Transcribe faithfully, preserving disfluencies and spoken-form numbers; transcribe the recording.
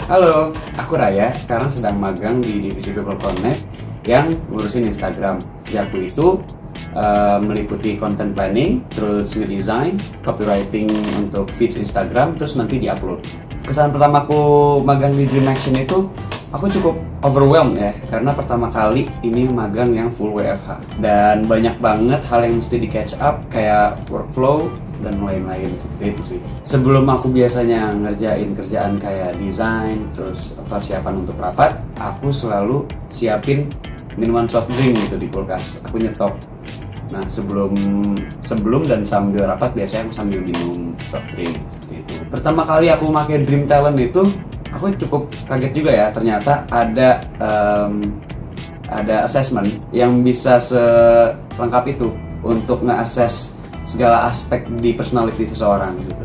Halo, aku Raya. Sekarang sedang magang di divisi People Connect yang ngurusin Instagram. Kerjaku itu uh, meliputi content planning, terus ngedesign, copywriting untuk feeds Instagram, terus nanti diupload. Kesan pertamaku magang di Dream Action itu, aku cukup overwhelmed ya, karena pertama kali ini magang yang full W F H. Dan banyak banget hal yang mesti di catch up, kayak workflow, dan lain-lain seperti itu sih. Sebelum aku biasanya ngerjain kerjaan kayak desain, terus persiapan untuk rapat, aku selalu siapin minuman soft drink gitu di kulkas. Aku nyetok. Nah sebelum sebelum dan sambil rapat biasanya aku sambil minum soft drink seperti itu. Pertama kali aku pakai Dream Talent itu, aku cukup kaget juga ya. Ternyata ada um, ada assessment yang bisa selengkap itu untuk nge-assess segala aspek di personality seseorang gitu.